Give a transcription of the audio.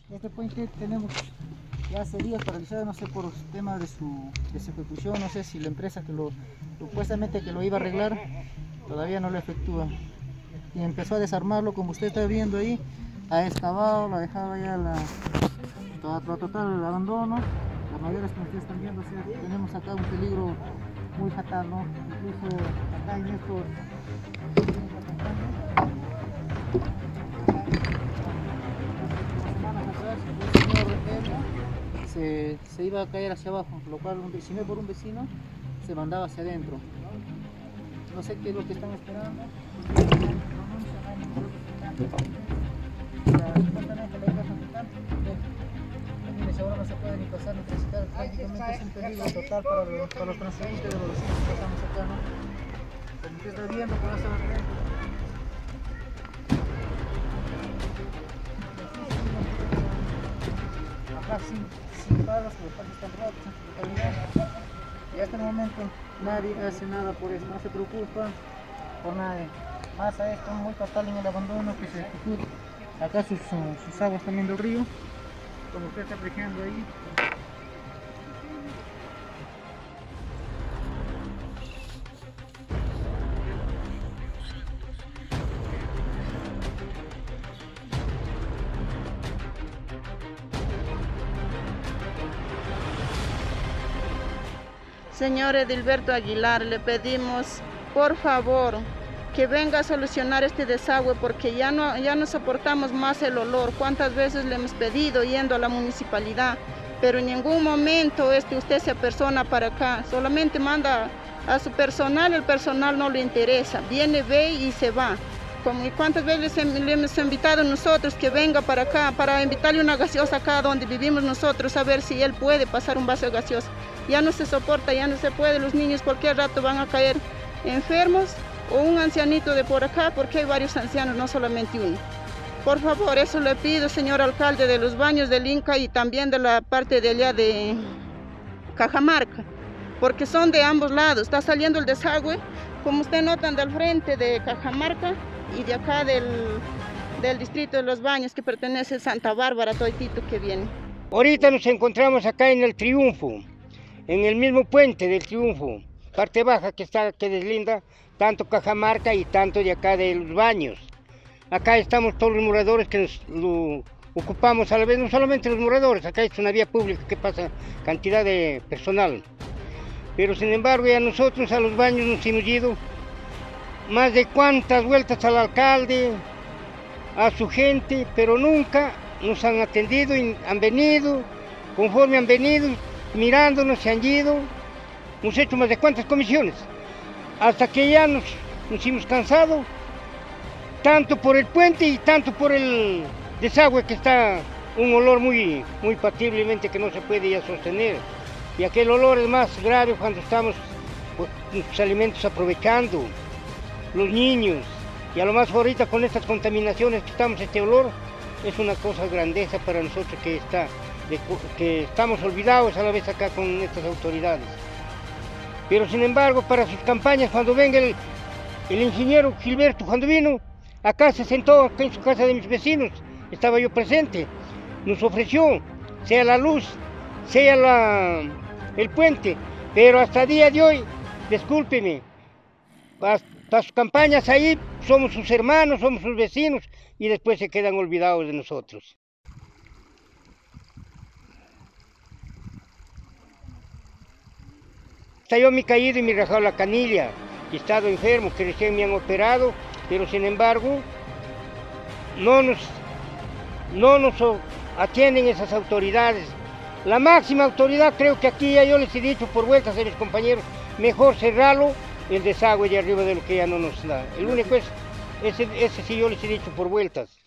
Este puente tenemos ya hace días paralizado, no sé por tema de su ejecución, no sé si la empresa que supuestamente que lo iba a arreglar todavía no lo efectúa. Y empezó a desarmarlo, como usted está viendo ahí, ha excavado, lo ha dejado ya total el abandono. Las maderas que ustedes están viendo, o sea, tenemos acá un peligro muy fatal, ¿no? Incluso acá en estos semanas atrás, un señor se iba a caer hacia abajo, lo cual si no es por un vecino, se mandaba hacia adentro. No sé qué es lo que están esperando. Ahora no se puede ni pasar ni transitar, prácticamente es un peligro total para los transeúntes de los vecinos que pasamos acá, ¿no? Como usted está viendo, por eso acá sin palos, los palos están rotos en su totalidad. Y hasta el momento nadie hace nada por eso, no se preocupa por nadie. Más a esto, muy fatal en el abandono que se ejecuta. Acá sus aguas también del río, como usted está apreciando ahí. Señor Edilberto Aguilar, le pedimos por favor que venga a solucionar este desagüe porque ya no soportamos más el olor. ¿Cuántas veces le hemos pedido yendo a la municipalidad? Pero en ningún momento usted se apersona para acá, solamente manda a su personal, el personal no le interesa, viene, ve y se va. ¿Cuántas veces le hemos invitado nosotros que venga para acá, para invitarle una gaseosa acá donde vivimos nosotros, a ver si él puede pasar un vaso de gaseosa? Ya no se soporta, ya no se puede, los niños cualquier rato van a caer enfermos, o un ancianito de por acá, porque hay varios ancianos, no solamente uno. Por favor, eso le pido, señor alcalde, de los baños del Inca y también de la parte de allá de Cajamarca, porque son de ambos lados, está saliendo el desagüe, como ustedes notan, del frente de Cajamarca y de acá del distrito de los baños, que pertenece a Santa Bárbara, toditito que viene. Ahorita nos encontramos acá en el Triunfo, en el mismo puente del Triunfo, parte baja que deslinda tanto Cajamarca y tanto de acá de los baños. Acá estamos todos los moradores que lo ocupamos a la vez, no solamente los moradores, acá es una vía pública que pasa cantidad de personal. Pero sin embargo ya nosotros a los baños nos hemos ido más de cuantas vueltas al alcalde, a su gente, pero nunca nos han atendido y han venido, conforme han venido, mirándonos, se han ido. Hemos hecho más de cuantas comisiones, hasta que ya nos hemos cansado, tanto por el puente y tanto por el desagüe, que está un olor muy patiblemente que no se puede ya sostener. Y aquel olor es más grave cuando estamos los alimentos aprovechando, los niños, y a lo más ahorita con estas contaminaciones que estamos, este olor es una cosa grandeza para nosotros que estamos olvidados a la vez acá con estas autoridades. Pero sin embargo, para sus campañas, cuando venga el ingeniero Gilberto, cuando vino, acá se sentó, acá en su casa de mis vecinos, estaba yo presente, nos ofreció, sea la luz, sea el puente, pero hasta el día de hoy, discúlpeme, para sus campañas ahí somos sus hermanos, somos sus vecinos, y después se quedan olvidados de nosotros. Hasta yo me he caído y me he rajado la canilla, he estado enfermo, que recién me han operado, pero sin embargo no nos atienden esas autoridades. La máxima autoridad, creo que aquí ya yo les he dicho por vueltas a mis compañeros, mejor cerrarlo el desagüe de arriba de lo que ya no nos da. El único ese sí yo les he dicho por vueltas.